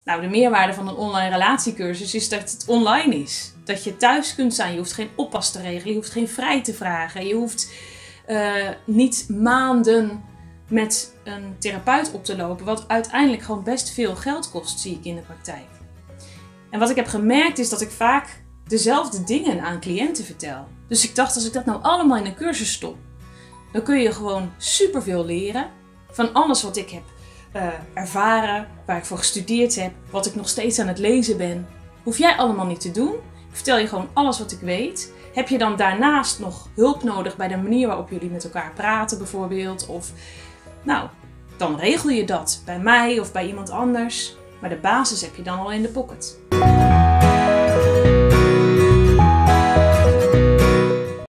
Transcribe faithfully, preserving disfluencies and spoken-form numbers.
Nou, de meerwaarde van een online relatiecursus is dat het online is. Dat je thuis kunt zijn. Je hoeft geen oppas te regelen. Je hoeft geen vrij te vragen. Je hoeft uh, niet maanden met een therapeut op te lopen. Wat uiteindelijk gewoon best veel geld kost, zie ik in de praktijk. En wat ik heb gemerkt is dat ik vaak dezelfde dingen aan cliënten vertel. Dus ik dacht, als ik dat nou allemaal in een cursus stop, dan kun je gewoon superveel leren van alles wat ik heb uh, ervaren, waar ik voor gestudeerd heb, wat ik nog steeds aan het lezen ben. Hoef jij allemaal niet te doen. Ik vertel je gewoon alles wat ik weet. Heb je dan daarnaast nog hulp nodig bij de manier waarop jullie met elkaar praten bijvoorbeeld? Of, nou, dan regel je dat bij mij of bij iemand anders. Maar de basis heb je dan al in de pocket.